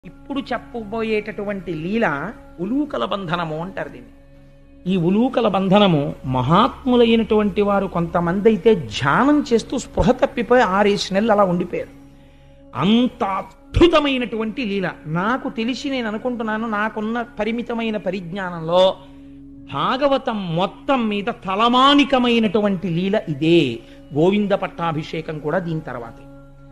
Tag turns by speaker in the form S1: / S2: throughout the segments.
S1: ఇప్పుడు చెప్పబోయేటటువంటి లీల ఉలూకల బంధనము అంటారు దీన్ని. ఈ ఉలూకల బంధనము మహాత్ములైనటువంటి వారు కొంతమంది అయితే ధ్యానం చేస్తూ స్పృహ తప్పిపోయి 6 నెలలు అలా ఉండిపోయారు. అంత అద్భుతమైనటువంటి లీల. నాకు తెలిసి నేను అనుకుంటున్నాను, నాకున్న పరిమితమైన పరిజ్ఞానంలో భాగవతం మొత్తం మీద తలమానికమైనటువంటి లీల ఇదే. గోవింద పట్టాభిషేకం కూడా దీని తర్వాతే.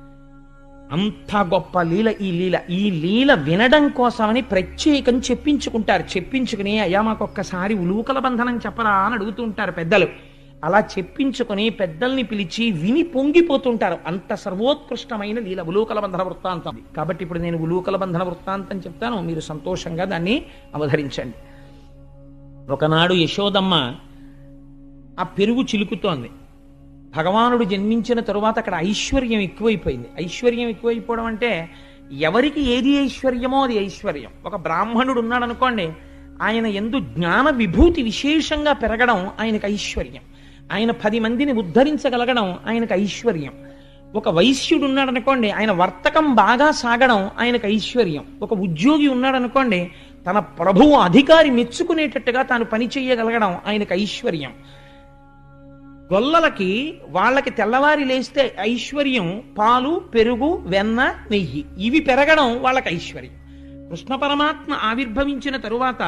S1: అంత గొప్ప లీల ఈ లీల. ఈ లీల వినడం కోసమని ప్రత్యేకం చెప్పించుకుంటారు. చెప్పించుకుని అయ్యా మాకొక్కసారి ఉలూకల బంధనం చెప్పరా అని అడుగుతూ ఉంటారు పెద్దలు. అలా చెప్పించుకుని పెద్దల్ని పిలిచి విని పొంగిపోతుంటారు. అంత సర్వోత్కృష్టమైన లీల ఉలూకల బంధన వృత్తాంతం. కాబట్టి ఇప్పుడు నేను ఉలూకల బంధన వృత్తాంతం చెప్తాను, మీరు సంతోషంగా దాన్ని అవధరించండి. ఒకనాడు యశోదమ్మ ఆ పెరుగు చిలుకుతోంది. భగవానుడు జన్మించిన తరువాత అక్కడ ఐశ్వర్యం ఎక్కువైపోయింది. ఐశ్వర్యం ఎక్కువైపోవడం అంటే ఎవరికి ఏది ఐశ్వర్యమో అది ఐశ్వర్యం. ఒక బ్రాహ్మణుడు ఉన్నాడు అనుకోండి, ఆయన యందు జ్ఞాన విభూతి విశేషంగా పెరగడం ఆయనకు ఐశ్వర్యం. ఆయన 10 మందిని ఉద్ధరించగలగడం ఆయనకు ఐశ్వర్యం. ఒక వైశ్యుడు ఉన్నాడు అనుకోండి, ఆయన వర్తకం బాగా సాగడం ఆయనకు ఐశ్వర్యం. ఒక ఉద్యోగి ఉన్నాడు అనుకోండి, తన ప్రభువు అధికారి మెచ్చుకునేటట్టుగా తాను పని చేయగలగడం ఆయనకు ఐశ్వర్యం. గొల్లలకి వాళ్ళకి తెల్లవారి లేస్తే ఐశ్వర్యం పాలు, పెరుగు, వెన్న, నెయ్యి ఇవి పెరగడం వాళ్ళకి ఐశ్వర్యం. కృష్ణ పరమాత్మ ఆవిర్భవించిన తరువాత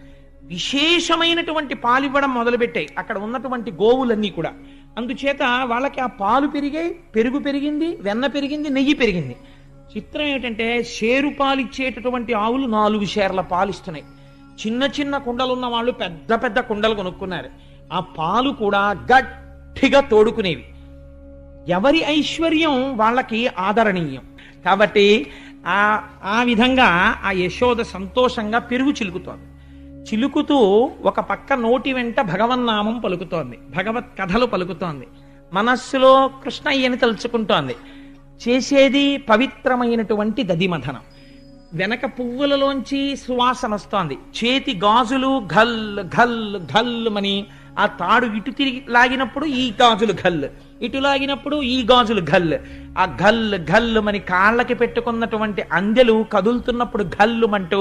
S1: విశేషమైనటువంటి పాలు ఇవ్వడం మొదలుపెట్టాయి అక్కడ ఉన్నటువంటి గోవులన్నీ కూడా. అందుచేత వాళ్ళకి ఆ పాలు పెరిగాయి, పెరుగు పెరిగింది, వెన్న పెరిగింది, నెయ్యి పెరిగింది. చిత్రం ఏమిటంటే షేరు పాలు ఇచ్చేటటువంటి ఆవులు 4 షేర్ల పాలు ఇస్తున్నాయి. చిన్న చిన్న కుండలు ఉన్న వాళ్ళు పెద్ద పెద్ద కుండలు కొనుక్కున్నారు. ఆ పాలు కూడా గట్టిగా తోడుకునేవి. ఎవరి ఐశ్వర్యం వాళ్ళకి ఆదరణీయం. కాబట్టి ఆ విధంగా ఆ యశోద సంతోషంగా పెరుగు చిలుకుతోంది. చిలుకుతూ ఒక పక్క నోటి వెంట భగవన్నామం పలుకుతోంది, భగవత్ కథలు పలుకుతోంది, మనస్సులో కృష్ణయ్యని తలుచుకుంటోంది. చేసేది పవిత్రమైనటువంటి దధిమథనం. వెనక పువ్వులలోంచి సువాసన వస్తోంది. చేతి గాజులు ఘల్ ఘల్ ఘల్ మని ఆ తాడు ఇటు తిరిగి లాగినప్పుడు ఈ గాజులు ఘల్, ఇటు లాగినప్పుడు ఈ గాజులు ఘల్. ఆ ఘల్ ఘల్ మని కాళ్ళకి పెట్టుకున్నటువంటి అందెలు కదులుతున్నప్పుడు ఘల్లుమంటూ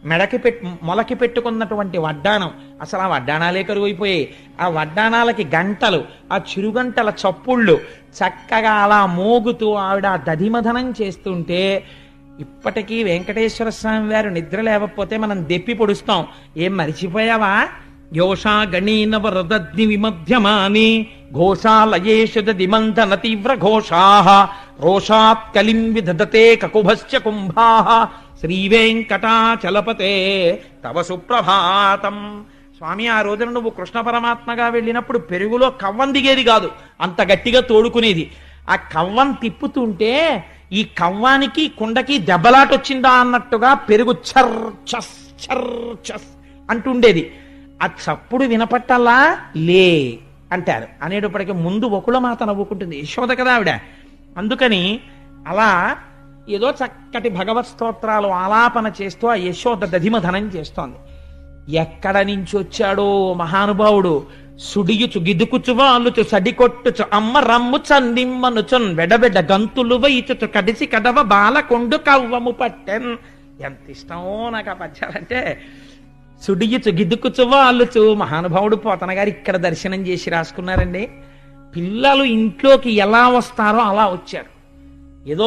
S1: మొలకి పెట్టుకున్నటువంటి వడ్డాణం, అసలు ఆ వడ్డాణాలే కరువైపోయాయి. ఆ వడ్డాణాలకి గంటలు, ఆ చిరుగంటల చప్పుళ్ళు చక్కగా అలా మోగుతూ ఆవిడ దధిమథనం చేస్తుంటే ఇప్పటికీ వెంకటేశ్వర స్వామి వారు నిద్ర లేకపోతే మనం దెప్పి పొడుస్తాం. ఏం మరిచిపోయావా? యోషా గణీనవ రదగ్ని విమధ్యమాని ఘోషాలయేషు దిమంతన తీవ్ర ఘోషాః రోషాత్ కలిం విదధతే కకుభశ్చ కుంభాః శ్రీవేంకటాచలపతే తవ సుప్రభాతం. స్వామి, ఆ రోజున నువ్వు కృష్ణ పరమాత్మగా వెళ్ళినప్పుడు పెరుగులో కవ్వం దిగేది కాదు, అంత గట్టిగా తోడుకునేది. ఆ కవ్వం తిప్పుతుంటే ఈ కవ్వానికి కుండకి దెబ్బలాటొచ్చిందా అన్నట్టుగా పెరుగు చర్ చస్ చర్ చస్ అంటుండేది. ఆ చప్పుడు వినపట్టల్లా లే అంటారు. అనేటప్పటికీ ముందు ఒకళ్ళ మాత నవ్వుకుంటుంది, యశోద కదా ఆవిడ. అందుకని అలా ఏదో చక్కటి భగవత్ స్తోత్రాలు ఆలాపన చేస్తూ ఆ యశోద దధిమధనం చేస్తోంది. ఎక్కడ నుంచి వచ్చాడో మహానుభావుడు. సుడియుచు గిదుకుచు వాలుచు సడికొట్టుచు అమ్మ రమ్ము చన్నిమ్మనుచున్ వెడబెడ గంతులు వైచుచు కడిసి కడవ బాల కొండు కవ్వము పట్టెన్. ఎంత ఇష్టమో నాకు ఆ పద్యాలంటే. సుడియుచు గిదుకుచు వాలుచు. మహానుభావుడు పోతన గారు ఇక్కడ దర్శనం చేసి రాసుకున్నారండి. పిల్లలు ఇంట్లోకి ఎలా వస్తారో అలా వచ్చారు. ఏదో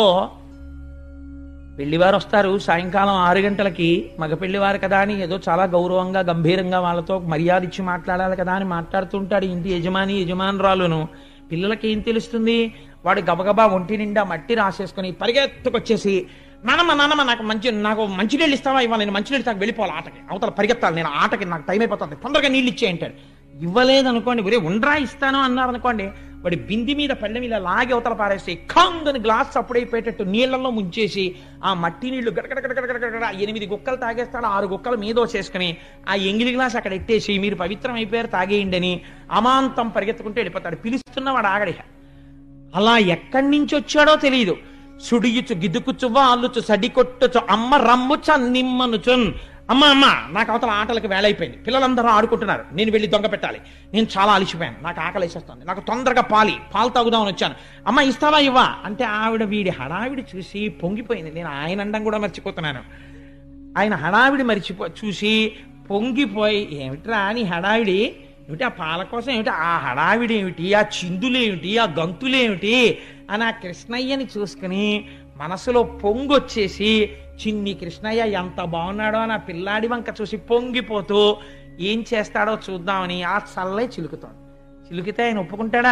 S1: పెళ్లివారు వస్తారు సాయంకాలం 6 గంటలకి, మగ పెళ్లివారు కదా అని ఏదో చాలా గౌరవంగా గంభీరంగా వాళ్ళతో మర్యాద ఇచ్చి మాట్లాడాలి కదా అని మాట్లాడుతుంటాడు ఇంటి యజమానురాలును. పిల్లలకి ఏం తెలుస్తుంది? వాడు గబగబా ఒంటి నిండా మట్టి రాసేసుకుని పరిగెత్తుకొచ్చేసి నానమ్మ నాకు మంచినీళ్ళు ఇస్తావా? ఇవాళ నేను మంచినీళ్ళు తాకు వెళ్ళిపోవాలి, ఆటకి అవతల పరిగెత్తాలి, నేను ఆటకి నాకు టైం అయిపోతుంది, తొందరగా నీళ్ళు ఇచ్చేయంటాడు. ఇవ్వలేదనుకోండి, ఒరే ఉండరా ఇస్తాను అన్నారనుకోండి, వాడి బింది మీద పళ్ళెం ఇలా లాగి అవతల పారేసి కాందని గ్లాస్ అప్పుడైపోయేటట్టు నీళ్లలో ముంచేసి ఆ మట్టి నీళ్లు గడగడగడగడగడ 8 గుక్కలు తాగేస్తాడు. 6 గుక్కలు మీదో చేసుకుని ఆ ఎంగిలి గ్లాస్ అక్కడ ఎట్టేసి మీరు పవిత్రం అయిపోయారు తాగేయండి అని అమాంతం పరిగెత్తుకుంటూ వెళ్ళిపోతాడు. పిలుస్తున్నవాడు ఆగడిహ. అలా ఎక్కడి నుంచి వచ్చాడో తెలియదు. సుడియుచు గిదుకుచు వాలుచు సడికొట్టుచు అమ్మ రమ్ము చన్నిమ్మనుచున్. అమ్మ అమ్మ నాకు అవతల ఆటలకు వేళ అయిపోయింది, పిల్లలందరూ ఆడుకుంటున్నారు, నేను వెళ్ళి దొంగ పెట్టాలి, నేను చాలా అలిసిపోయాను, నాకు ఆకలి వేసేస్తుంది, నాకు తొందరగా పాలు తాగుదామని వచ్చాను, అమ్మ ఇస్తావా ఇవ్వా అంటే ఆవిడ వీడి హడావిడి చూసి పొంగిపోయింది. నేను ఆయన అండం కూడా మర్చిపోతున్నాను. ఆయన హడావిడి చూసి పొంగిపోయి, ఏమిట్రా నీ హడావిడి ఏమిటి, ఆ పాల కోసం ఏమిటి, ఆ హడావిడి ఏమిటి, ఆ చిందులేమిటి, ఆ గంతులేమిటి అని ఆ కృష్ణయ్యని చూసుకుని మనసులో పొంగొచ్చేసి, చిన్ని కృష్ణయ్య ఎంత బాగున్నాడో అని ఆ పిల్లాడి వంక చూసి పొంగిపోతూ ఏం చేస్తాడో చూద్దామని ఆ చల్లే చిలుకుతాడు. చిలుకితే ఆయన ఒప్పుకుంటాడా?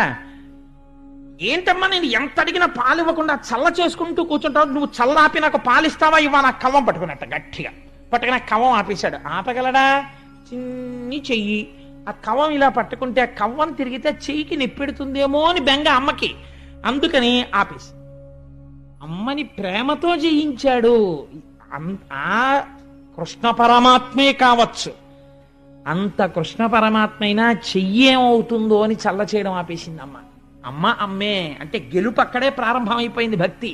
S1: ఏంటమ్మా నేను ఎంత అడిగినా పాలు ఇవ్వకుండా చల్ల చేసుకుంటూ కూర్చుంటావు, నువ్వు చల్లాపి నాకు పాలిస్తావా ఇవ్వా, నాకు కవ్వం పట్టుకున్నట్ట గట్టిగా పట్టుకుని ఆ కవ్వం ఆపేశాడు. ఆపగలడా? చిన్ని చెయ్యి, ఆ కవ్వం ఇలా పట్టుకుంటే ఆ కవ్వం తిరిగితే చెయ్యికి నిప్పెడుతుందేమో అని బెంగ అమ్మకి, అందుకని ఆపేసి అమ్మని ప్రేమతో జయించాడు. ఆ కృష్ణ పరమాత్మే కావచ్చు, అంత కృష్ణ పరమాత్మ అయినా చెయ్యేమవుతుందో అని చల్ల చేయడం ఆపేసింది అమ్మ. అమ్మ అమ్మే అంటే గెలుపు అక్కడే ప్రారంభమైపోయింది. భక్తి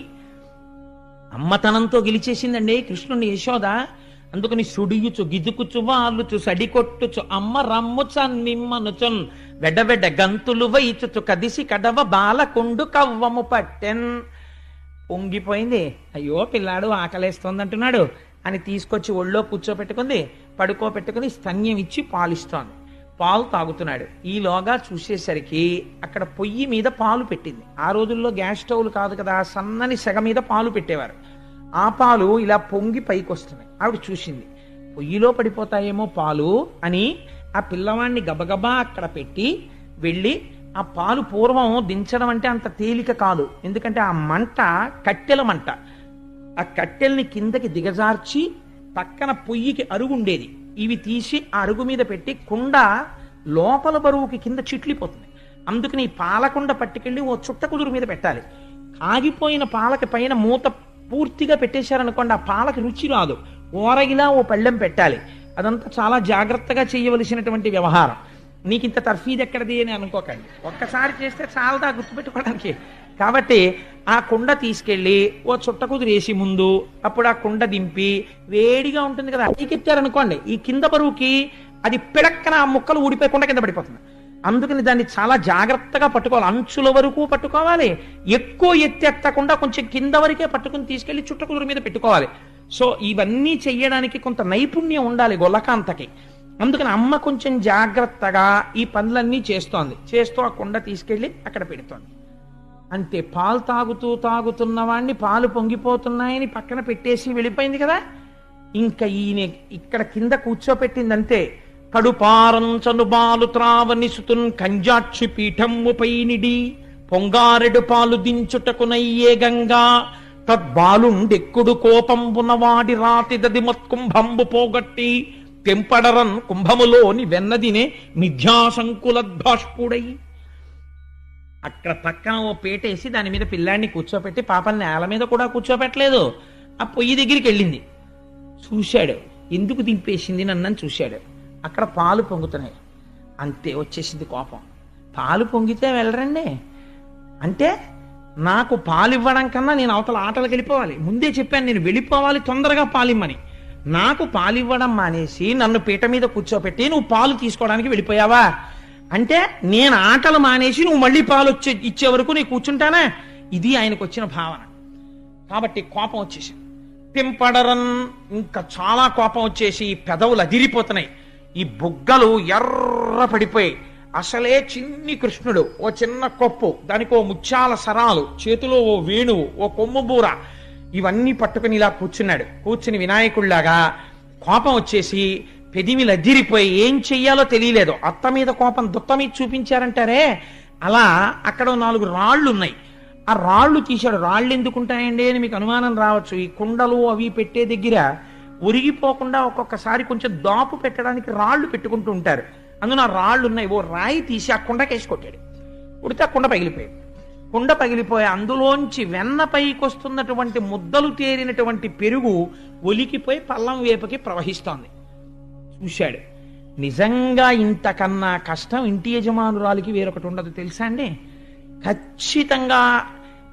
S1: అమ్మతనంతో గెలిచేసిందండి కృష్ణుని యశోద. అందుకని సుడియుచు గిదుకుచు వాళ్ళుచు సడికొట్టుచు అమ్మ రమ్ముచ నిమ్మనుచున్ వెడవెడ గంతులు వైచుచు కదిసి కడవ బాలకుండు కవ్వము పట్టెన్. పొంగిపోయింది. అయ్యో పిల్లాడు ఆకలేస్తోంది అంటున్నాడు అని తీసుకొచ్చి ఒళ్ళో కూర్చోపెట్టుకుంది, పడుకోబెట్టుకుని స్తన్యం ఇచ్చి పాలిస్తోంది. పాలు తాగుతున్నాడు. ఈలోగా చూసేసరికి అక్కడ పొయ్యి మీద పాలు పెట్టింది. ఆ రోజుల్లో గ్యాస్ స్టవ్లు కాదు కదా, సన్నని సెగ మీద పాలు పెట్టేవారు. ఆ పాలు ఇలా పొంగి పైకి వస్తున్నాయి. ఆవిడ చూసింది, పొయ్యిలో పడిపోతాయేమో పాలు అని ఆ పిల్లవాడిని గబగబా అక్కడ పెట్టి వెళ్ళి ఆ పాలు, పూర్వం దించడం అంటే అంత తేలిక కాదు, ఎందుకంటే ఆ మంట కట్టెల మంట, ఆ కట్టెల్ని కిందకి దిగజార్చి పక్కన పొయ్యికి అరుగు ఉండేది, ఇవి తీసి ఆ అరుగు మీద పెట్టి కుండ లోపల బరువుకి కింద చిట్లిపోతుంది. అందుకని ఈ పాలకుండ పట్టుకెళ్ళి ఓ చుట్ట కుదురు మీద పెట్టాలి. కాగిపోయిన పాలకి పైన మూత పూర్తిగా పెట్టేశారనుకోండి ఆ పాలకి రుచి రాదు. ఓరగిలా ఓ పళ్ళెం పెట్టాలి. అదంతా చాలా జాగ్రత్తగా చేయవలసినటువంటి వ్యవహారం. నీకు ఇంత తర్ఫీదు ఎక్కడది అని అనుకోకండి, ఒక్కసారి చేస్తే చాలదా గుర్తుపెట్టుకోవడానికి. కాబట్టి ఆ కుండ తీసుకెళ్ళి ఓ చుట్ట కుదిరేసి ముందు, అప్పుడు ఆ కుండ దింపి వేడిగా ఉంటుంది కదా, అడిగెత్తారనుకోండి ఈ కింద బరువుకి అది పిడక్కన ఆ ముక్కలు ఊడిపోయి కుండ కింద పడిపోతుంది. అందుకని దాన్ని చాలా జాగ్రత్తగా పట్టుకోవాలి, అంచుల వరకు పట్టుకోవాలి, ఎక్కువ ఎత్తెత్తకుండా కొంచెం కింద వరకే పట్టుకుని తీసుకెళ్లి చుట్ట కుదురు మీద పెట్టుకోవాలి. సో ఇవన్నీ చెయ్యడానికి కొంత నైపుణ్యం ఉండాలి గొల్లకాంతకి. అందుకని అమ్మ కొంచెం జాగ్రత్తగా ఈ పనులన్నీ చేస్తూ ఆ కుండ తీసుకెళ్లి అక్కడ పెడుతోంది. అంతే, పాలు తాగుతున్న వాడిని పాలు పొంగిపోతున్నాయని పక్కన పెట్టేసి వెళ్ళిపోయింది కదా. ఇంకా ఈయన ఇక్కడ కింద కూర్చోపెట్టిందంతే. కడుపారంచను బాలు త్రావనిసుతున్ కంజాక్షి పీఠమ్ముపై నిడి పొంగారెడు పాలు దించుటకునయ్యే గంగా తద్బాలుండెక్కుడు కోపంబున వాడి రాతిదది మత్కుంభంబు పోగొట్టి తెంపడరన్ కుంభములోని వెన్నదినే మిథ్యాశంకులద్భాష్పుడై. అక్కడ పక్కన ఓ పేటేసి దాని మీద పిల్లాడిని కూర్చోపెట్టి, పాపని నేల మీద కూడా కూర్చోపెట్టలేదు, ఆ పొయ్యి దగ్గరికి వెళ్ళింది. చూశాడు, ఎందుకు దింపేసింది నన్నని చూశాడు. అక్కడ పాలు పొంగుతున్నాయి. అంతే, వచ్చేసింది కోపం. పాలు పొంగితే వెళ్ళరండి అంటే నాకు పాలు ఇవ్వడం కన్నా నేను అవతల ఆటలకు వెళ్ళిపోవాలి. ముందే చెప్పాను నేను వెళ్ళిపోవాలి, తొందరగా పాలిమ్మని. నాకు పాలు ఇవ్వడం మానేసి నన్ను పీట మీద కూర్చోపెట్టి నువ్వు పాలు తీసుకోవడానికి వెళ్ళిపోయావా అంటే నేను ఆటలు మానేసి నువ్వు మళ్ళీ పాలు ఇచ్చే వరకు నేను కూర్చుంటానా? ఇది ఆయనకు వచ్చిన భావన. కాబట్టి కోపం వచ్చేసి పింపడరన్, ఇంకా చాలా కోపం వచ్చేసి పెదవులు అదిరిపోతున్నాయి, ఈ బుగ్గలు ఎర్ర పడిపోయి. అసలే చిన్ని కృష్ణుడు, ఓ చిన్న కొప్పు, దానికి ఓ ముత్యాల సరాలు, చేతిలో ఓ వేణువు, ఓ కొమ్ము బూర, ఇవన్నీ పట్టుకుని ఇలా కూర్చుని వినాయకుడిలాగా కోపం వచ్చేసి పెదిమిలు అదిరిపోయి ఏం చెయ్యాలో తెలియలేదు. అత్త మీద కోపం దుత్త మీద చూపించారంటారే అలా. అక్కడ 4 రాళ్ళు ఉన్నాయి, ఆ రాళ్ళు తీశాడు. రాళ్ళు ఎందుకుంటాయండి అని మీకు అనుమానం రావచ్చు. ఈ కుండలు అవి పెట్టే దగ్గర ఒరిగిపోకుండా ఒక్కొక్కసారి కొంచెం దాపు పెట్టడానికి రాళ్ళు పెట్టుకుంటూ ఉంటారు. అందులో ఆ రాళ్ళు ఉన్నాయి. ఓ రాయి తీసి ఆ కుండకేసి కొట్టాడు. కొడితే ఆ కుండ పగిలిపోయాడు. కుండ పగిలిపోయి అందులోంచి వెన్న పైకి వస్తున్నటువంటి ముద్దలు తేరినటువంటి పెరుగు ఒలికిపోయి పల్లం వేపకి ప్రవహిస్తోంది. చూశాడు, నిజంగా ఇంతకన్నా కష్టం ఇంటి యజమానురాలికి వేరొకటి ఉండదు తెలుసా అండి. ఖచ్చితంగా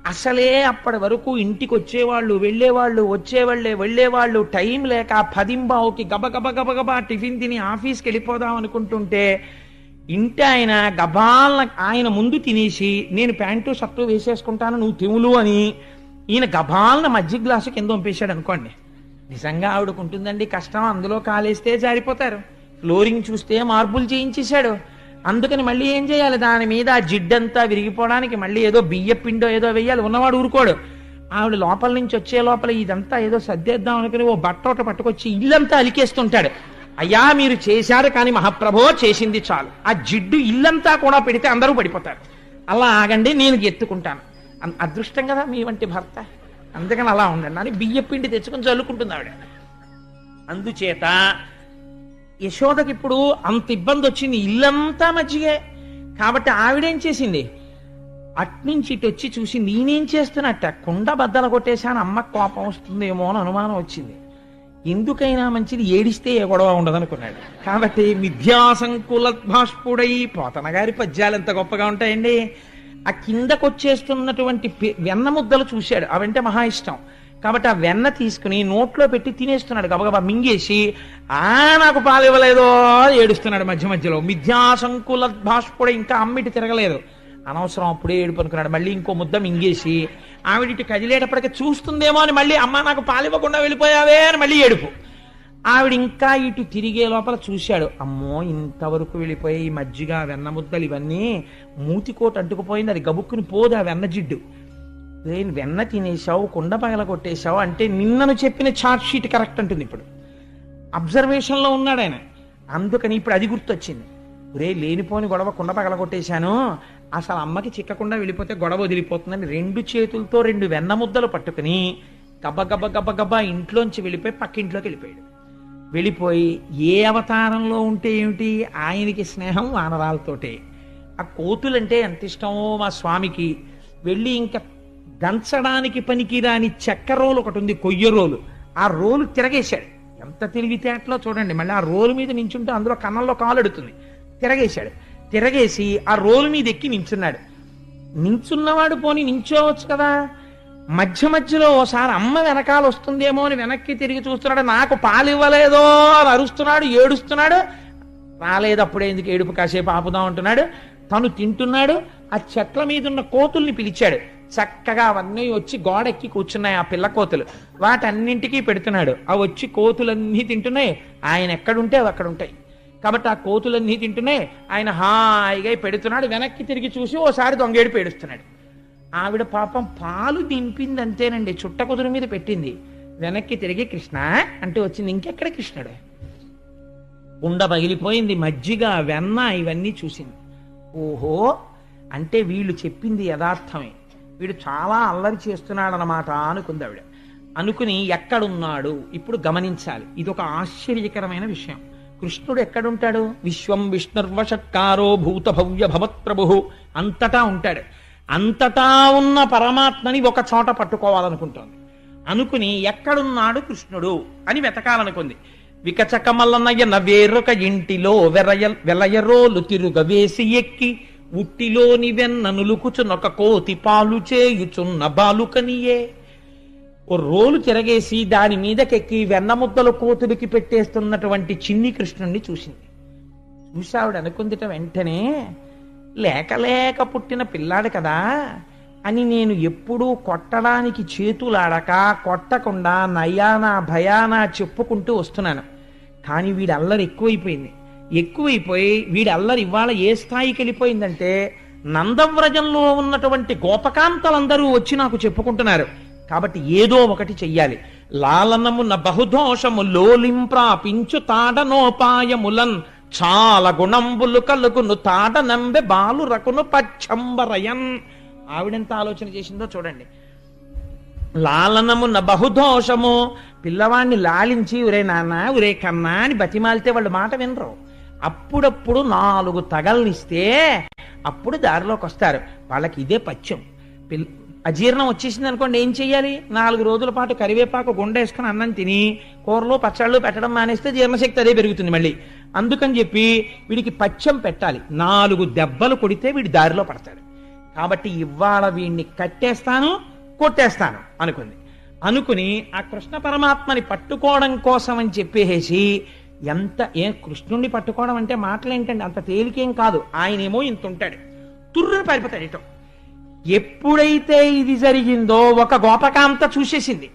S1: అసలే అప్పటి వరకు ఇంటికి వచ్చేవాళ్ళు వెళ్ళేవాళ్ళు టైం లేక పదింబావుకి గబగబా టిఫిన్ తిని ఆఫీస్కి వెళ్ళిపోదాం అనుకుంటుంటే ఇంటి ఆయన గబాలన ఆయన ముందు తినేసి నేను ప్యాంటు షర్టు వేసేసుకుంటాను నువ్వు తిములు అని ఈయన గబాలన మజ్జిగ గ్లాసు కింద పంపేశాడు అనుకోండి. నిజంగా ఆవిడకుంటుందండి కష్టం, అందులో కాలేస్తే జారిపోతారు. ఫ్లోరింగ్ చూస్తే మార్బుల్ చేయించేశాడు. అందుకని మళ్ళీ ఏం చేయాలి, దాని మీద ఆ జిడ్డంతా విరిగిపోవడానికి మళ్ళీ ఏదో బియ్య పిండో ఏదో వేయాలి. ఉన్నవాడు ఊరుకోడు. ఆవిడ లోపల నుంచి వచ్చే లోపల ఇదంతా ఏదో సర్దేద్దాం అనుకుని ఓ బట్టోట పట్టుకొచ్చి ఇల్లంతా అలికేస్తుంటాడు. అయ్యా మీరు చేశారు కానీ మహాప్రభో చేసింది చాలు, ఆ జిడ్డు ఇల్లంతా కూడా పెడితే అందరూ పడిపోతారు, అలా ఆగండి నేను ఎత్తుకుంటాను. అదృష్టం కదా మీ వంటి భర్త, అందుకని అలా ఉండండి అని బియ్య పిండి తెచ్చుకొని చల్లుకుంటుంది ఆవిడ. అందుచేత యశోదకి ఇప్పుడు అంత ఇబ్బంది వచ్చింది, ఇల్లంతా మజ్జిగే. కాబట్టి ఆవిడేం చేసింది, అట్నుంచి ఇటు వచ్చి చూసి నేనేం చేస్తున్నట్ట కుండ బద్దలు కొట్టేశాను, అమ్మ కోపం వస్తుందేమో అని అనుమానం వచ్చింది. ఎందుకైనా మంచిది ఏడిస్తే ఏ గొడవ ఉండదనుకున్నాడు. కాబట్టి మిథ్యాసంకుల భాష్పుడై, పోతన గారి పద్యాలు ఎంత గొప్పగా ఉంటాయండి. ఆ కిందకొచ్చేస్తున్నటువంటి వెన్న ముద్దలు చూశాడు, అవంటే మహా ఇష్టం. కాబట్టి ఆ వెన్న తీసుకుని నోట్లో పెట్టి తినేస్తున్నాడు, గబగబా మింగేసి నాకు పాలు ఇవ్వలేదో ఏడుస్తున్నాడు మధ్య మధ్యలో. మిథ్యాసంకుల భాష్పుడ ఇంకా అమ్మిటి తిరగలేదు, అనవసరం అప్పుడే ఏడుపు అనుకున్నాడు. మళ్ళీ ఇంకో ముద్ద మింగేసి ఆవిడ ఇటు కదిలేటప్పటికి చూస్తుందేమో అని మళ్ళీ అమ్మ నాకు పాలు ఇవ్వకుండా వెళ్ళిపోయావే అని మళ్ళీ ఏడుపు. ఆవిడ ఇంకా ఇటు తిరిగే లోపల చూశాడు, అమ్మో ఇంతవరకు వెళ్ళిపోయి ఈ మజ్జిగ వెన్న ముద్దలు ఇవన్నీ మూతికోట అడ్డుకుపోయింది, అది గబుక్కుని పోదు ఆ వెన్న జిడ్డు. వెన్న తినేశావు, కుండ పగల కొట్టేశావు అంటే నిన్నను చెప్పిన చార్ట్ షీట్ కరెక్ట్ అంటుంది. ఇప్పుడు అబ్జర్వేషన్లో ఉన్నాడు ఆయన, అందుకని ఇప్పుడు అది గుర్తొచ్చింది. లేనిపోని గొడవ కుండ పగల కొట్టేశాను, అసలు అమ్మకి చిక్కకుండా వెళ్ళిపోతే గొడవ వదిలిపోతుందని 2 చేతులతో 2 వెన్న ముద్దలు పట్టుకుని గబగబా ఇంట్లోంచి వెళ్ళిపోయి పక్కింట్లోకి వెళ్ళిపోయాడు. వెళ్ళిపోయి ఏ అవతారంలో ఉంటే ఏమిటి, ఆయనకి స్నేహం వానరాలతోటే. ఆ కోతులంటే ఎంత ఇష్టమో మా స్వామికి. వెళ్ళి ఇంకా దంచడానికి పనికిరాని చెక్క రోలు ఒకటి ఉంది, కొయ్య రోలు, ఆ రోలు తిరగేశాడు. ఎంత తెలివితేటలో చూడండి. మళ్ళీ ఆ రోలు మీద నించుంటే అందులో కన్నంలో కాలు అడుగుతుంది. తిరగేశాడు. తిరగేసి ఆ రోలు మీద ఎక్కి నించున్నాడు. నించున్నవాడు పోని నించోవచ్చు కదా, మధ్య మధ్యలో ఓసారి అమ్మ వెనకాల వస్తుందేమో అని వెనక్కి తిరిగి చూస్తున్నాడు. నాకు పాలు ఇవ్వలేదో అని అరుస్తున్నాడు, ఏడుస్తున్నాడు. రాలేదు, అప్పుడే ఎందుకు ఏడుపు, కాసేపు ఆపుదాం అంటున్నాడు. తను తింటున్నాడు. ఆ చెట్ల మీద ఉన్న కోతుల్ని పిలిచాడు. చక్కగా అవన్నీ వచ్చి గోడెక్కి కూర్చున్నాయి ఆ పిల్ల కోతులు. వాటన్నింటికీ పెడుతున్నాడు. అవి వచ్చి కోతులన్నీ తింటున్నాయి. ఆయన ఎక్కడుంటే అవి అక్కడ ఉంటాయి. కాబట్టి ఆ కోతులన్నీ తింటున్నాయి. ఆయన హాయిగా పెడుతున్నాడు. వెనక్కి తిరిగి చూసి ఓసారి దొంగేడు పేడుస్తున్నాడు. ఆవిడ పాపం పాలు దింపింది అంతేనండి, చుట్ట కుదురు మీద పెట్టింది. వెనక్కి తిరిగి కృష్ణ అంటే వచ్చింది. ఇంకెక్కడ కృష్ణుడు? ఉండ పగిలిపోయింది, మజ్జిగ వెన్న ఇవన్నీ చూసింది. ఓహో, అంటే వీళ్ళు చెప్పింది యథార్థమే, వీడు చాలా అల్లరి చేస్తున్నాడనమాట అనుకుంది ఆవిడ. అనుకుని ఎక్కడున్నాడు ఇప్పుడు గమనించాలి. ఇదొక ఆశ్చర్యకరమైన విషయం. కృష్ణుడు ఎక్కడుంటాడు? విశ్వం విష్ణుర్వషట్కారో భూత భవ్య భవత్ప్రభు, అంతటా ఉంటాడు. అంతటా ఉన్న పరమాత్మని ఒక చోట పట్టుకోవాలనుకుంటోంది. అనుకుని ఎక్కడున్నాడు కృష్ణుడు అని వెతకాలనుకుంది. వికచకమల్లనయ్య వేరొక ఇంటిలో వెలయరోలు తిరుగ వేసి ఎక్కి ఉట్టిలోని వెన్న నులుకుచునొక కోతి పాలు చేయుచున్న బాలుకనియే. ఓ రోలు తిరగేసి దాని మీదకెక్కి వెన్న ముద్దలు కోతుడికి పెట్టేస్తున్నటువంటి చిన్ని కృష్ణుణ్ణి చూసింది. చూసావిడ అనుకుందిట వెంటనే, లేక లేక పుట్టిన పిల్లాడు కదా అని నేను ఎప్పుడూ కొట్టడానికి చేతులాడక కొట్టకుండా నయానా భయానా చెప్పుకుంటూ వస్తున్నాను. కానీ వీడి అల్లరి ఎక్కువైపోయి వీడి అల్లరి ఇవాళ ఏ స్థాయికి వెళ్ళిపోయిందంటే నందవ్రజంలో ఉన్నటువంటి గోపకాంతలందరూ వచ్చి నాకు చెప్పుకుంటున్నారు. కాబట్టి ఏదో ఒకటి చెయ్యాలి. లాలనమున బహుదోషము లోలింప్రాపించు తాడనోపాయములన్ చాలా గుణంబులు కలుగును తాడ నంబె బాలు రకును పచ్చంబరయన్. ఆవిడెంత ఆలోచన చేసిందో చూడండి. లాలనమున బహుదోషము, పిల్లవాడిని లాలించి ఉరే నాన్న ఉరే కన్నా అని బతిమాలితే వాళ్ళు మాట వినరు. అప్పుడప్పుడు 4 తగల్నిస్తే అప్పుడు దారిలోకి వస్తారు. వాళ్ళకి ఇదే పచ్చం. అజీర్ణం వచ్చేసింది అనుకోండి, ఏం చెయ్యాలి? 4 రోజుల పాటు కరివేపాకు గుండేసుకుని అన్నం తిని కూరలు పచ్చళ్ళు పెట్టడం మానేస్తే జీర్ణశక్తి అదే పెరుగుతుంది మళ్ళీ. అందుకని చెప్పి వీడికి పచ్చం పెట్టాలి. 4 దెబ్బలు కొడితే వీడి దారిలో పడతాడు. కాబట్టి ఇవాళ వీణ్ణి కట్టేస్తాను, కొట్టేస్తాను అనుకుని ఆ కృష్ణ పరమాత్మని పట్టుకోవడం కోసం అని చెప్పేసి కృష్ణుణ్ణి పట్టుకోవడం అంటే మాటలేంటండి, అంత తేలికేం కాదు. ఆయనేమో ఇంత ఉంటాడు, తుర్రుని పారిపోతాడు ఇటో. ఎప్పుడైతే ఇది జరిగిందో ఒక గోపకాంత చూసేసింది.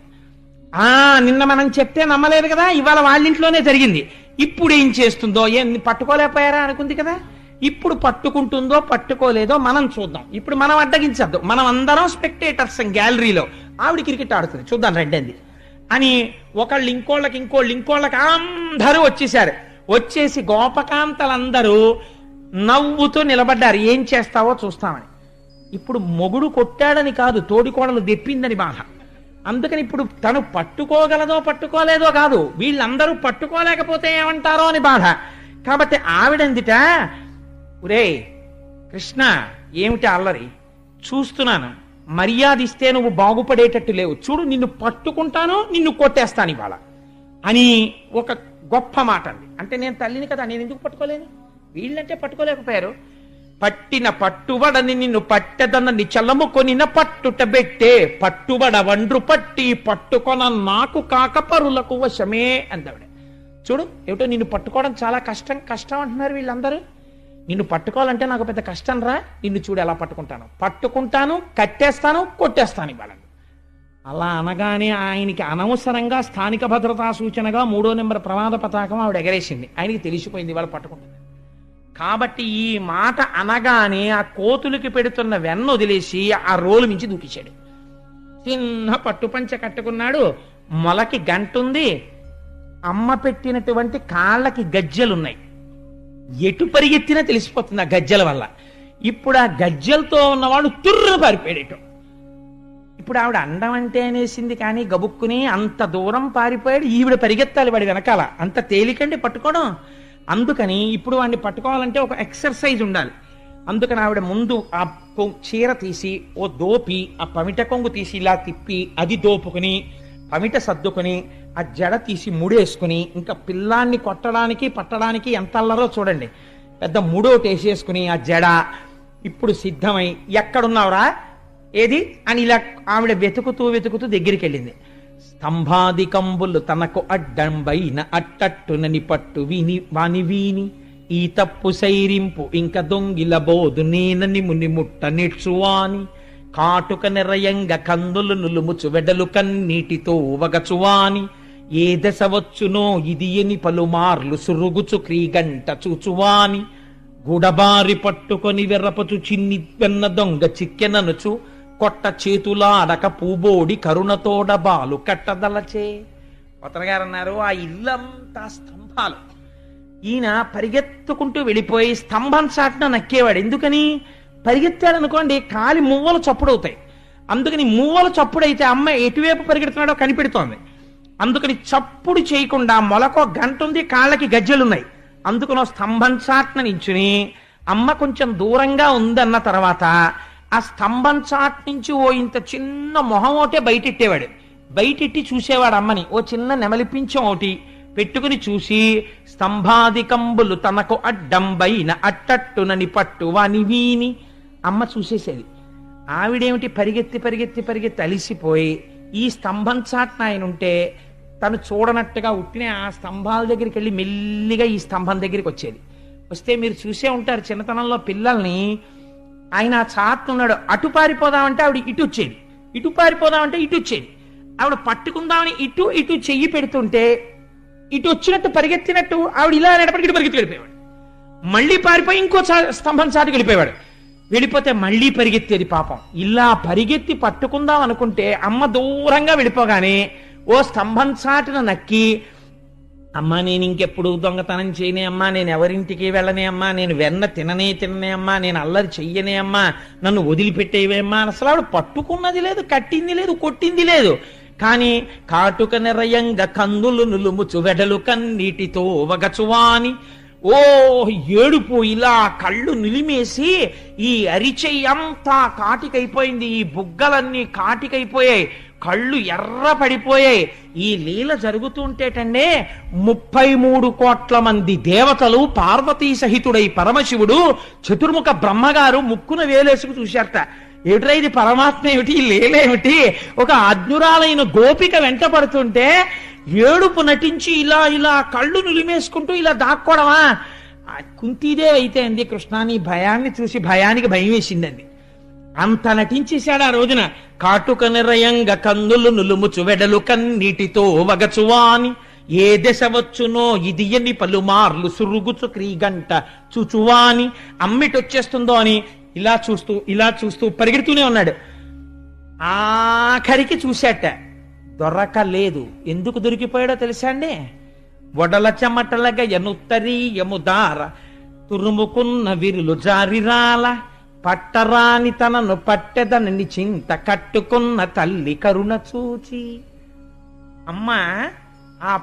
S1: నిన్న మనం చెప్తే నమ్మలేదు కదా, ఇవాళ వాళ్ళింట్లోనే జరిగింది. ఇప్పుడు ఏం చేస్తుందో, పట్టుకోలేకపోయారా అనుకుంది కదా, ఇప్పుడు పట్టుకుంటుందో పట్టుకోలేదో మనం చూద్దాం. ఇప్పుడు మనం అడ్డగించద్దు, మనం అందరం స్పెక్టేటర్స్ గ్యాలరీలో. ఆవిడ క్రికెట్ ఆడుతుంది, చూద్దాం రండి అని ఒకళ్ళు ఇంకోళ్ళకి అందరూ వచ్చేసారు. వచ్చేసి గోపకాంతలందరూ నవ్వుతూ నిలబడ్డారు, ఏం చేస్తావో చూస్తామని. ఇప్పుడు మొగుడు కొట్టాడని కాదు, తోడికోడలు దెప్పిందని బాధ. అందుకని ఇప్పుడు తను పట్టుకోగలదో పట్టుకోలేదో కాదు, వీళ్ళందరూ పట్టుకోలేకపోతే ఏమంటారో అని బాధ. కాబట్టి ఆవిడందిట, ఒరే కృష్ణ ఏమిటి అల్లరి, చూస్తున్నాను, మర్యాద ఇస్తే నువ్వు బాగుపడేటట్టు లేవు, చూడు నిన్ను పట్టుకుంటాను, నిన్ను కొట్టేస్తాను ఇవాళ అని ఒక గొప్ప మాట అంది. అంటే నేను తల్లిని కదా, నేను ఎందుకు పట్టుకోలేను, వీళ్ళంటే పట్టుకోలేకపోయారు. పట్టిన పట్టుబడని నిన్ను పట్టెదనని చల్లము కొనిన పట్టుట బెట్టే, పట్టుబడ వండ్రు పట్టి పట్టుకొన నాకు కాక పరులకు వశమే అందావిడ. చూడు ఏమిటో, నిన్ను పట్టుకోవడం చాలా కష్టం అంటున్నారు వీళ్ళందరూ. నిన్ను పట్టుకోవాలంటే నాకు పెద్ద కష్టం రా, నిన్ను చూడు ఎలా పట్టుకుంటాను, కట్టేస్తాను, కొట్టేస్తాను ఇవాళ. అలా అనగానే ఆయనకి అనవసరంగా స్థానిక భద్రతా సూచనగా 3వ నెంబర్ ప్రమాద పతాకం ఆవిడ ఎగరేసింది. ఆయనకి తెలిసిపోయింది ఇవాళ పట్టుకుంటుంది. కాబట్టి ఈ మాట అనగానే ఆ కోతులకి పెడుతున్న వెన్న వదిలేసి ఆ రోలు మించి దూకించాడు. చిన్న పట్టుపంచ కట్టుకున్నాడు, మొలకి గంటుంది, అమ్మ పెట్టినటువంటి కాళ్ళకి గజ్జెలున్నాయి. ఎటు పరిగెత్తినా తెలిసిపోతుంది ఆ గజ్జల వల్ల. ఇప్పుడు ఆ గజ్జలతో ఉన్నవాడు తుర్రు పారిపోయాడు. ఇప్పుడు ఆవిడ అండం అంటే అనేసింది కానీ గబుక్కుని అంత దూరం పారిపోయాడు. ఈవిడ పరిగెత్తాలి వాడి వెనకాల, అంత తేలికండి పట్టుకోవడం. అందుకని ఇప్పుడు వాడిని పట్టుకోవాలంటే ఒక ఎక్సర్సైజ్ ఉండాలి. అందుకని ఆవిడ ముందు ఆ చీర తీసి ఓ దోపి, ఆ పమిట కొంగు తీసి ఇలా తిప్పి అది దోపుకుని పమిట సర్దుకుని ఆ జడ తీసి ముడేసుకుని, ఇంకా పిల్లాన్ని కొట్టడానికి పట్టడానికి ఎంత అల్లరో చూడండి, పెద్ద ముడోటి వేసేసుకుని ఆ జడ ఇప్పుడు సిద్ధమై ఎక్కడున్నావురా ఏది అని ఇలా ఆవిడ వెతుకుతూ దగ్గరికి వెళ్ళింది. స్తంభాదికంబులు తనకు అడ్డంబైన అట్టట్టునని పట్టు వాని వీని ఈ తప్పు సైరింపు ఇంక దొంగిల బోదు నేనని ముని ముట్ట నిడ్చువాని కాటుక నిరయంగ కందులు నులుముచు వెడలు కన్నీటితో వగచువాని ఏ దశ వచ్చునో ఇది ఎని పలుమార్లు సురుగుచు క్రీగంట చూచువాని గుడబారి పట్టుకొని వెర్రపచు చిన్ని వెన్న దొంగ చిక్కెననుచు కొట్ట చేతులాడక పూబోడి కరుణతోడ బాలు కట్టదలచే. కొత్తగారు అన్నారు, ఆ ఇల్లంతా స్తంభాలు. ఈయన పరిగెత్తుకుంటూ వెళ్ళిపోయి స్తంభం చాటున నక్కేవాడు. ఎందుకని, పరిగెత్తాడనుకోండి కాలి మువ్వలు చప్పుడవుతాయి. అందుకని మువ్వలు చప్పుడైతే అమ్మ ఎటువైపు పరిగెడుతున్నాడో కనిపెడుతోంది. అందుకని చప్పుడు చేయకుండా మొలకో గంట ఉంది, కాళ్ళకి గజ్జెలున్నాయి. అందుకనో స్తంభం చాటున నించుని అమ్మ కొంచెం దూరంగా ఉందన్న తర్వాత ఆ స్తంభం చాట్ నుంచి ఓ ఇంత చిన్న మొహం ఒకటే బయటెట్టేవాడు. బయటెట్టి చూసేవాడు అమ్మని. ఓ చిన్న నెమలిపించం ఒకటి పెట్టుకుని చూసి స్తంభాదికంబులు తనకు అడ్డంబైన అట్టట్టునని పట్టు వాని వీని అమ్మ చూసేసేది. ఆవిడేమిటి పరిగెత్తి అలిసిపోయి ఈ స్తంభం చాట్న ఆయన ఉంటే తను చూడనట్టుగా ఉట్టినే ఆ స్తంభాల దగ్గరికి వెళ్ళి మెల్లిగా ఈ స్తంభం దగ్గరికి వచ్చేది. వస్తే మీరు చూసే ఉంటారు చిన్నతనంలో పిల్లల్ని, ఆయన ఆ చాటున్నాడు, అటు పారిపోదామంటే ఆవిడ ఇటు వచ్చేది, ఇటు పారిపోదామంటే ఇటు వచ్చేది. ఆవిడ పట్టుకుందామని ఇటు చెయ్యి పెడుతుంటే ఇటు వచ్చినట్టు పరిగెత్తినట్టు ఆవిడ ఇలా అనేటప్పటికి ఇటు పరిగెత్తి వెళ్ళిపోయాడు. మళ్ళీ పారిపోయి ఇంకో స్తంభం చాటుకు వెళ్ళిపోయాడు. వెళ్ళిపోతే మళ్ళీ పరిగెత్తేది పాపం. ఇలా పరిగెత్తి పట్టుకుందాం అనుకుంటే అమ్మ దూరంగా వెళ్ళిపోగానే ఓ స్తంభం చాటున నక్కి, అమ్మా నేను ఇంకెప్పుడు దొంగతనం చేయనే అమ్మా, నేను ఎవరింటికి వెళ్ళనే అమ్మా, నేను వెన్న తిననే అమ్మా, నేను అల్లరి చెయ్యనే అమ్మా, నన్ను వదిలిపెట్టేవే అమ్మా. అసలు ఆవిడ పట్టుకున్నది లేదు, కట్టింది లేదు, కొట్టింది లేదు. కానీ కాటుక నిరయంగ కందులు నులుముచు వెడలు కన్నీటితో వగచువాని ఓ ఏడుపు, ఇలా కళ్ళు నిలిమేసి ఈ అరిచెయ్యి అంతా కాటికైపోయింది, ఈ బుగ్గలన్నీ కాటికైపోయాయి. కళ్ళు ఎర్ర పడిపోయాయి. ఈ లీల జరుగుతుంటేటండే 33 కోట్ల మంది దేవతలు పార్వతీ సహితుడై పరమశివుడు చతుర్ముఖ బ్రహ్మగారు ముక్కున వేలేసుకు చూశారట. ఏమిట్రా ఇది, పరమాత్మ ఏమిటి, లీలేమిటి? ఒక అజ్ఞురాలైన గోపిక వెంట పడుతుంటే ఏడుపు నటించి ఇలా ఇలా కళ్ళు నులిమేసుకుంటూ ఇలా దాక్కోవడమా? కుంతీదే అయితే అంది, కృష్ణ నీ భయాన్ని చూసి భయానికి భయం వేసిందండి. అంత నటించేశాడు ఆ రోజున. కాటుక నిరయంగా కందులు నులుముచు వెడలు కన్నీటితో వగచువాని ఏ దశ వచ్చునో ఇది ఎన్ని పలుమార్లు సురుగుచు క్రీగంట చూచువాని అమ్మిటొచ్చేస్తుందో అని ఇలా చూస్తూ పరిగెడుతూనే ఉన్నాడు. ఆఖరికి చూశాట, దొరకలేదు. ఎందుకు దొరికిపోయాడో తెలుసా అండి? వడల చెమటలగా ఎనుత్తరీయము దార తురుముకున్న విరులు జారిరాల పట్టరాని తనను పట్టెదనని చింత కట్టుకున్న తల్లి కరుణ చూచి. అమ్మ ఆ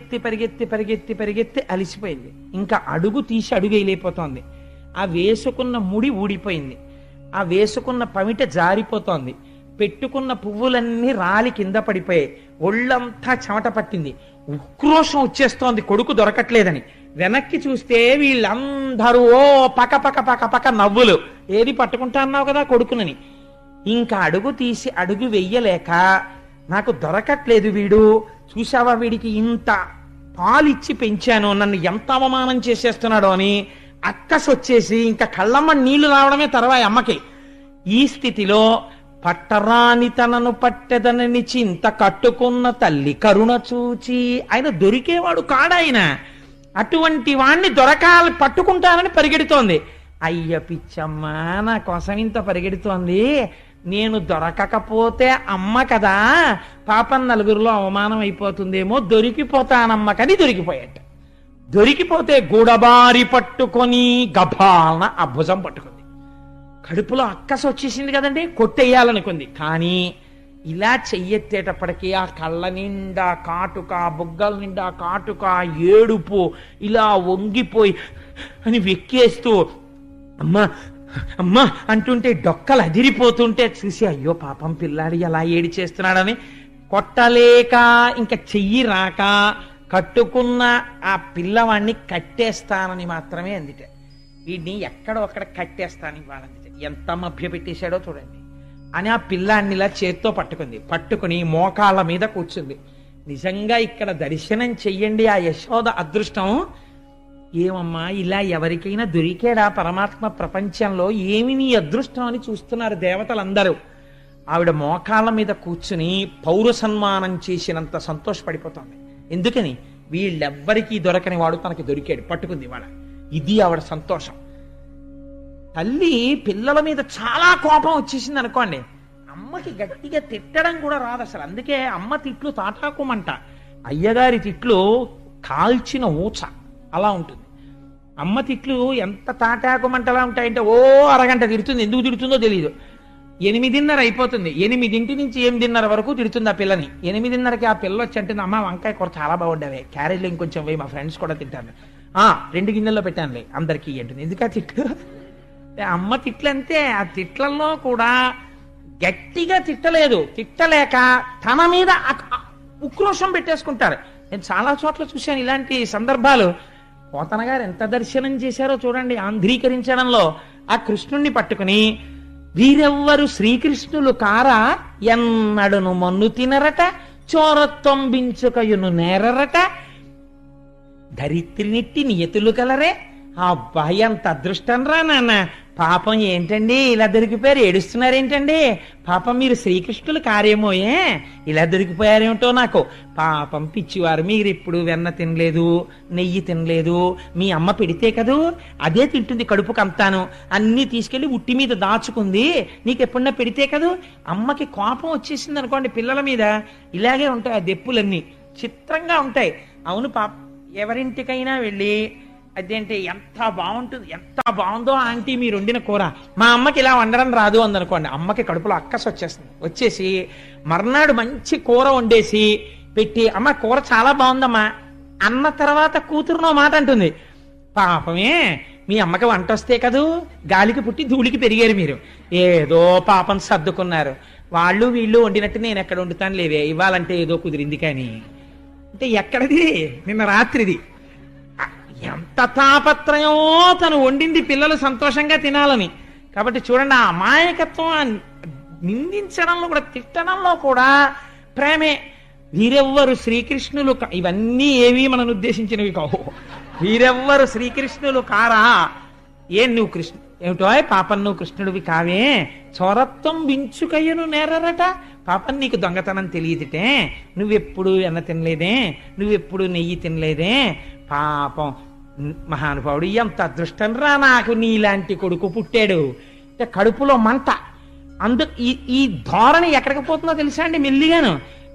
S1: పరిగెత్తి అలిసిపోయింది. ఇంకా అడుగు తీసి అడుగు వేయలేకపోతోంది. ఆ వేసుకున్న ముడి ఊడిపోయింది. ఆ వేసుకున్న పమిట జారిపోతోంది. పెట్టుకున్న పువ్వులన్నీ రాలి కింద పడిపోయాయి. ఒళ్ళంతా చెమట పట్టింది. ఉక్రోషం వచ్చేస్తోంది కొడుకు దొరకట్లేదని. వెనక్కి చూస్తే వీళ్ళందరూ ఓ పక పక పక పక నవ్వులు. ఏది పట్టుకుంటా అన్నావు కదా కొడుకునని. ఇంకా అడుగు తీసి అడుగు వెయ్యలేక, నాకు దొరకట్లేదు వీడు, చూసావా వీడికి ఇంత పాలిచ్చి పెంచాను, నన్ను ఎంత అవమానం చేసేస్తున్నాడో అని అక్కసొచ్చేసి ఇంకా కళ్ళమ్మ నీళ్లు రావడమే తర్వాయి అమ్మకి. ఈ స్థితిలో పట్టరాని తనను పట్టెదనని చింత కట్టుకున్న తల్లి కరుణ చూచి. ఆయన దొరికేవాడు కాడాయన. అటువంటి వాణ్ణి దొరకాలి పట్టుకుంటానని పరిగెడుతోంది. అయ్య పిచ్చమ్మ, నా కోసం ఇంత పరిగెడుతోంది, నేను దొరకకపోతే అమ్మ కదా, పాపం నలుగురిలో అవమానం అయిపోతుందేమో, దొరికిపోతానమ్మకని దొరికిపోయాట. దొరికిపోతే గూడబారి పట్టుకొని గభాలన ఆ భుజం పట్టుకుంది. కడుపులో అక్కస వచ్చేసింది కదండి, కొట్టేయాలనుకుంది. కానీ ఇలా చెయ్యెత్తేటప్పటికీ ఆ కళ్ళ నిండా కాటుక, బుగ్గల నిండా కాటుక, ఏడుపు, ఇలా వంగిపోయి అని వెక్కేస్తూ అమ్మా అమ్మా అంటుంటే డొక్కలు అదిరిపోతుంటే చూసి అయ్యో పాపం పిల్లాడి ఎలా ఏడి చేస్తున్నాడని కొట్టలేక ఇంకా చెయ్యి రాక కట్టుకున్న ఆ పిల్లవాడిని కట్టేస్తానని మాత్రమే అందిట. వీడిని ఎక్కడో అక్కడ కట్టేస్తానని వాళ్ళందిట. ఎంత మభ్య పెట్టేశాడో చూడండి అని ఆ పిల్లాన్ని ఇలా చేత్తో పట్టుకుని మోకాళ్ళ మీద కూర్చుంది. నిజంగా ఇక్కడ దర్శనం చెయ్యండి ఆ యశోద అదృష్టం. ఏమమ్మా ఇలా ఎవరికైనా దొరికాడా పరమాత్మ ప్రపంచంలో? ఏమి నీ అదృష్టం అని చూస్తున్నారు దేవతలందరూ. ఆవిడ మోకాళ్ళ మీద కూర్చుని పౌర సన్మానం చేసినంత సంతోషపడిపోతుంది. ఎందుకని? వీళ్ళెవ్వరికీ దొరకని వాడు తనకి దొరికాడు, పట్టుకుంది వాళ్ళ. ఇది ఆవిడ సంతోషం. తల్లి పిల్లల మీద చాలా కోపం వచ్చేసింది అనుకోండి, అమ్మకి గట్టిగా తిట్టడం కూడా రాదు అసలు. అందుకే అమ్మ తిట్లు తాటాకుమంట, అయ్యగారి తిట్లు కాల్చిన ఊచ అలా ఉంటుంది. అమ్మ తిట్లు ఎంత తాటాకుమంటలా ఉంటాయంటే ఓ అరగంట తిడుతుంది. ఎందుకు తిడుతుందో తెలియదు. 8:30 అయిపోతుంది. 8 నుంచి 8:30 వరకు తిడుతుంది ఆ పిల్లని. 8:30కి ఆ పిల్ల వచ్చి అంటుంది, అమ్మ వంకాయ కూర చాలా బాగుండవే, క్యారేజ్లో ఇంకొంచెం వేయి, మా ఫ్రెండ్స్ కూడా తింటాను. 2 గిన్నెల్లో పెట్టానులే అందరికీ అంటుంది. ఎందుకు ఆ తిట్లు? అమ్మ తిట్లంతే. ఆ తిట్లలో కూడా గట్టిగా తిట్టలేదు, తిట్టలేక తన మీద ఉక్రోషం పెట్టేసుకుంటారు. నేను చాలా చోట్ల చూశాను ఇలాంటి సందర్భాలు. పోతన గారు ఎంత దర్శనం చేశారో చూడండి ఆంధ్రీకరించడంలో. ఆ కృష్ణుణ్ణి పట్టుకుని వీరెవ్వరు శ్రీకృష్ణులు కారా, ఎన్నడును మన్ను తినరట, చోరత్తొంబించుకయును నేరరట, ధరిత్రినిట్టి నియతులు కలరే. అబ్బాయి అంత అదృష్టం రా నాన్న. పాపం ఏంటండి ఇలా దొరికిపోయారు, ఏడుస్తున్నారేంటండి? పాపం మీరు శ్రీకృష్ణులు కార్యమోయే, ఇలా దొరికిపోయారేమిటో నాకు. పాపం పిచ్చివారు, మీరు ఇప్పుడు వెన్న తినలేదు, నెయ్యి తినలేదు, మీ అమ్మ పెడితే కదూ అదే తింటుంది కడుపుకు అంతాను, అన్నీ తీసుకెళ్లి ఉట్టి మీద దాచుకుంది, నీకు ఎప్పుడన్నా పెడితే కదూ. అమ్మకి కోపం వచ్చేసింది అనుకోండి పిల్లల మీద, ఇలాగే ఉంటాయి ఆ దెప్పులన్నీ, చిత్రంగా ఉంటాయి. అవును పాప, ఎవరింటికైనా వెళ్ళి అదేంటి ఎంత బాగుంటుంది, ఎంత బాగుందో ఆంటీ మీరు వండిన కూర, మా అమ్మకి ఇలా వండడం రాదు అందనుకోండి, అమ్మకి కడుపులో అక్కసు వచ్చేసి మర్నాడు మంచి కూర వండేసి పెట్టి, అమ్మ కూర చాలా బాగుందమ్మా అన్న తర్వాత కూతురునో మాట అంటుంది. పాపమే, మీ అమ్మకి వంట వస్తే కదూ, గాలికి పుట్టి ధూళికి పెరిగారు మీరు, ఏదో పాపం సర్దుకున్నారు. వాళ్ళు వీళ్ళు వండినట్టు నేను ఎక్కడ వండుతాను లేవే, ఇవ్వాలంటే ఏదో కుదిరింది కానీ. అంటే ఎక్కడది? నిన్న రాత్రిది. ఎంత తాపత్రయమో తను వండింది పిల్లలు సంతోషంగా తినాలని. కాబట్టి చూడండి, ఆ అమాయకత్వం నిందించడంలో కూడా, తిట్టడంలో కూడా ప్రేమే. వీరెవ్వరు శ్రీకృష్ణులు ఇవన్నీ ఏవి మనను ఉద్దేశించినవి కావు. వీరెవ్వరు శ్రీకృష్ణులు కారా? నువ్వు కృష్ణ ఏమిటో పాపం, నువ్వు కృష్ణుడివి కావే, చోరత్వం వించుకయ్యను నేరరట. పాపం నీకు దొంగతనం తెలియదుటే, నువ్వెప్పుడు వెన్న తినలేదే, నువ్వెప్పుడు నెయ్యి తినలేదే. పాపం మహానుభావుడు, ఎంత అదృష్టం రా నాకు నీలాంటి కొడుకు పుట్టాడు. అంటే కడుపులో మంట. ఈ ధోరణి ఎక్కడికి పోతుందో తెలుసా అండి? మెల్లిగాను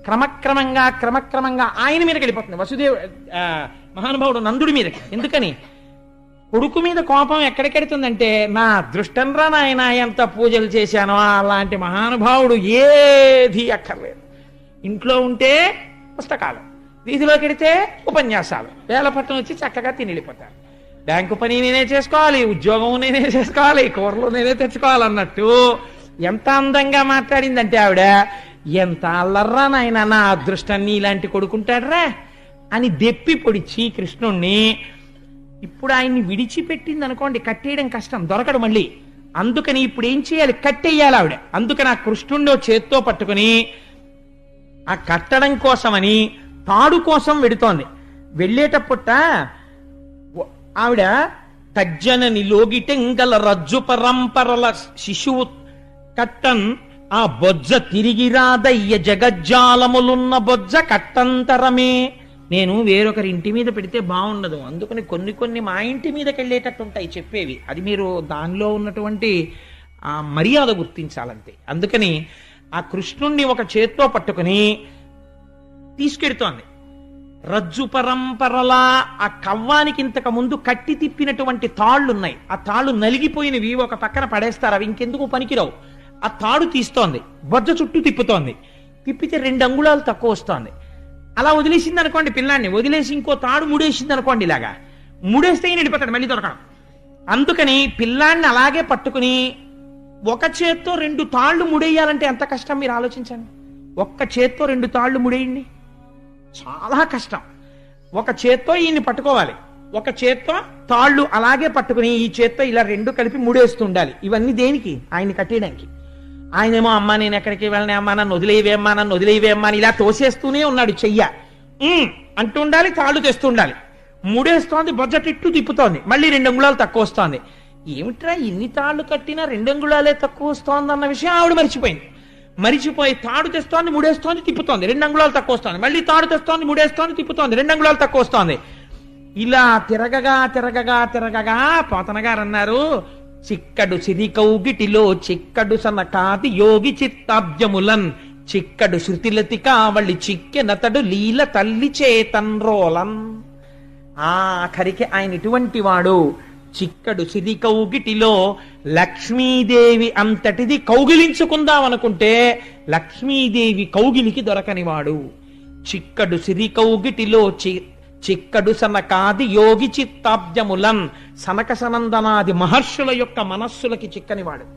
S1: క్రమక్రమంగా ఆయన మీదకి వెళ్ళిపోతుంది. వసుదేవ మహానుభావుడు నందుడి మీదకి. ఎందుకని? కొడుకు మీద కోపం ఎక్కడికెడుతుందంటే, నా అదృష్టం రా నాయన, ఎంత పూజలు చేశానో. అలాంటి మహానుభావుడు ఏది అక్కర్లేదు. ఇంట్లో ఉంటే పుస్తకాలు, వీధిలోకి వెడితే ఉపన్యాసాలు, వేలపట్నం వచ్చి చక్కగా తిని వెళ్ళిపోతారు. బ్యాంకు పని నేనే చేసుకోవాలి, ఉద్యోగం నేనే చేసుకోవాలి, కూరలు నేనే తెచ్చుకోవాలన్నట్టు ఎంత అందంగా మాట్లాడిందంటే ఆవిడ, ఎంత అల్లర్రా నాయన, నా అదృష్టాన్ని ఇలాంటి కొడుకుంటాడ్రా అని దెప్పి పొడిచి కృష్ణుణ్ణి. ఇప్పుడు ఆయన్ని విడిచిపెట్టింది అనుకోండి, కట్టేయడం కష్టం, దొరకడు మళ్ళీ. అందుకని ఇప్పుడు ఏం చేయాలి? కట్టేయాలి ఆవిడ. అందుకని ఆ కృష్ణుణ్ణి చేత్తో పట్టుకుని ఆ కట్టడం కోసమని తాడు కోసం వెడుతోంది. వెళ్ళేటప్పుట ఆవిడ తజ్జనని లోగిటెంగల రజ్జు పరంపరల శిశువు కట్టన్ ఆ బొజ్జ తిరిగి రాదయ్య జగజ్జాలములున్న బొజ్జ కట్టంతరమే. నేను వేరొకరి ఇంటి మీద పెడితే బాగుండదు, అందుకని కొన్ని మా ఇంటి మీదకి వెళ్ళేటట్టు ఉంటాయి చెప్పేవి. అది మీరు దానిలో ఉన్నటువంటి ఆ మర్యాద గుర్తించాలంతే. అందుకని ఆ కృష్ణుణ్ణి ఒక చేత్తో పట్టుకుని తీసుకెడుతోంది. రజ్జు పరంపరలా ఆ కవ్వానికి ఇంతకు ముందు కట్టి తిప్పినటువంటి తాళ్లున్నాయి. ఆ తాళ్లు నలిగిపోయినవి ఒక పక్కన పడేస్తారు, అవి ఇంకెందుకు పనికిరావు. ఆ తాడు తీస్తోంది, బొజ్జ చుట్టూ తిప్పుతోంది. తిప్పితే 2 అంగుళాలు తక్కువ వస్తోంది. అలా వదిలేసింది అనుకోండి పిల్లాన్ని, వదిలేసి ఇంకో తాడు ముడేసింది అనుకోండి, ఇలాగా ముడేస్తే నిడిపోతాడు, మళ్ళీ దొరకడం. అందుకని పిల్లాన్ని అలాగే పట్టుకుని ఒక చేత్తో 2 తాళ్లు ముడేయాలంటే ఎంత కష్టం మీరు ఆలోచించండి. ఒక్క చేత్తో 2 తాళ్లు ముడేయండి, చాలా కష్టం. ఒక చేత్తో ఈయన్ని పట్టుకోవాలి, ఒక చేత్తో తాళ్ళు అలాగే పట్టుకుని ఈ చేత్తో ఇలా 2 కలిపి ముడేస్తూ ఉండాలి. ఇవన్నీ దేనికి? ఆయన్ని కట్టేయడానికి. ఆయనేమో అమ్మా నేను ఎక్కడికి వెళ్ళనే, అమ్మా నన్ను వదిలేవేమ్మా, నన్ను వదిలేవేమ్మా అని ఇలా తోసేస్తూనే ఉన్నాడు. చెయ్య అంటూ ఉండాలి, తాళ్ళు తెస్తూ ఉండాలి. ముడేస్తోంది, బొజ్జటిట్టు తిప్పుతోంది, మళ్ళీ 2 అంగుళాలు తక్కువ వస్తోంది. ఏమిట్రా ఇన్ని తాళ్ళు కట్టినా 2 అంగుళాలే తక్కువ వస్తోంది అన్న విషయం ఆవిడ మరిచిపోయి తాడు తెస్తోంది, ముడేస్తోంది, తిప్పుతోంది, 2 అంగుళాలు తక్కువ వస్తోంది, మళ్ళీ తాడు తెస్తోంది, ముడేస్తోంది, తిప్పుతోంది, 2 అంగుళాలు తక్కువ వస్తోంది. ఇలా తిరగగా పోతన గారు అన్నారు, చిక్కడు సిరి కౌగిటిలో చిక్కడు సనకాది యోగి చిత్తాబ్జములన్ చిక్కడు శృతిలతి కావళి చిక్కెనతడు లీల తల్లి చేతన్రోలన్. ఆఖరికి ఆయన ఇటువంటి వాడు. చిక్కడు సిరి కౌగిటిలో లక్ష్మీదేవి అంతటిది కౌగిలించుకుందాం అనుకుంటే లక్ష్మీదేవి కౌగిలికి దొరకనివాడు. చిక్కడు సిరి కౌగిటిలో చిక్కడు సనకాది యోగి చిత్తాబ్జములన్ సనక సనందనాది మహర్షుల యొక్క మనస్సులకి చిక్కనివాడు.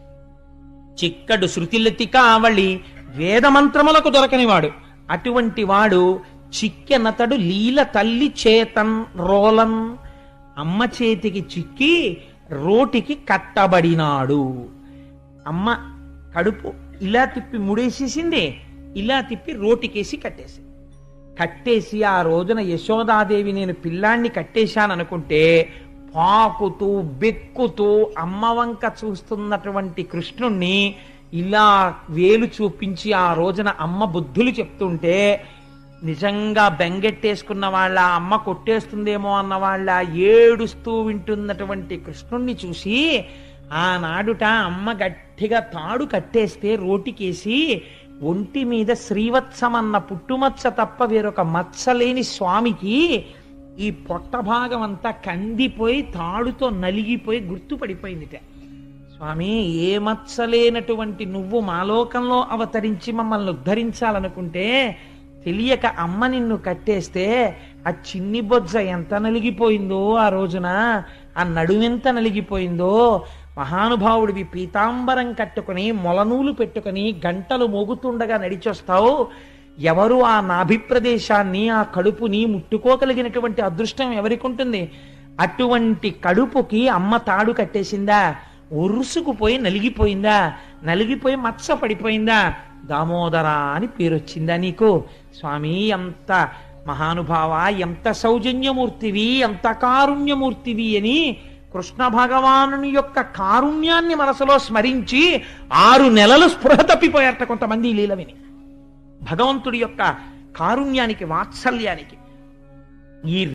S1: చిక్కడు శృతిలతి కావళి వేదమంత్రములకు దొరకనివాడు. అటువంటి వాడు చిక్కెనతడు లీల తల్లి చేతన్ రోలన్, అమ్మ చేతికి చిక్కి రోటికి కట్టబడినాడు. అమ్మ కడుపు ఇలా తిప్పి ముడేసేసింది, ఇలా తిప్పి రోటికేసి కట్టేసి ఆ రోజున యశోదాదేవి నేను పిల్లాన్ని కట్టేశాననుకుంటే పాకుతూ బెక్కుతూ అమ్మ వంక చూస్తున్నటువంటి కృష్ణుణ్ణి ఇలా వేలు చూపించి ఆ రోజున అమ్మ బుద్ధులు చెప్తుంటే నిజంగా బెంగెట్టేసుకున్న వాళ్ళ, అమ్మ కొట్టేస్తుందేమో అన్న వాళ్ళ ఏడుస్తూ వింటున్నటువంటి కృష్ణుణ్ణి చూసి ఆనాడుట అమ్మ గట్టిగా తాడు కట్టేస్తే రోటికేసి ఒంటి మీద శ్రీవత్సమన్న పుట్టుమచ్చ తప్ప వేరొక మచ్చలేని స్వామికి ఈ పొట్ట భాగం అంతా కందిపోయి తాడుతో నలిగిపోయి గుర్తుపడిపోయిందిట. స్వామి, ఏ మచ్చలేనటువంటి నువ్వు మాలోకంలో అవతరించి మమ్మల్ని ఉద్ధరించాలనుకుంటే తెలియక అమ్మ నిన్ను కట్టేస్తే ఆ చిన్ని బొజ్జ ఎంత నలిగిపోయిందో, ఆ రోజున ఆ నడుమెంత నలిగిపోయిందో, మహానుభావుడివి పీతాంబరం కట్టుకుని మొలనూలు పెట్టుకుని గంటలు మోగుతుండగా నడిచొస్తావు. ఎవరు ఆ నాభి ప్రదేశాన్ని, ఆ కడుపుని ముట్టుకోగలిగినటువంటి అదృష్టం ఎవరికి ఉంటుంది? అటువంటి కడుపుకి అమ్మ తాడు కట్టేసిందా? ఒరుసుకుపోయి నలిగిపోయిందా? నలిగిపోయి మచ్చ పడిపోయిందా? దామోదర అని పేరు వచ్చిందా నీకు? స్వామి, ఎంత మహానుభావ, ఎంత సౌజన్యమూర్తివి, ఎంత కారుణ్యమూర్తివి అని కృష్ణ భగవానుని యొక్క కారుణ్యాన్ని మనసులో స్మరించి 6 నెలలు స్పృహ తప్పిపోయారట కొంతమంది ఈ లీల విని. భగవంతుడి యొక్క కారుణ్యానికి, వాత్సల్యానికి. ఈ